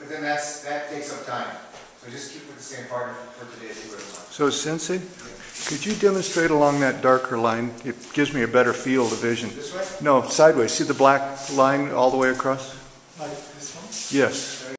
But then that takes up time. So just keep with the same partner for today, see what it wants. So Sensei, could you demonstrate along that darker line? It gives me a better field of vision. This way? No, sideways. See the black line all the way across? Like this one? Yes.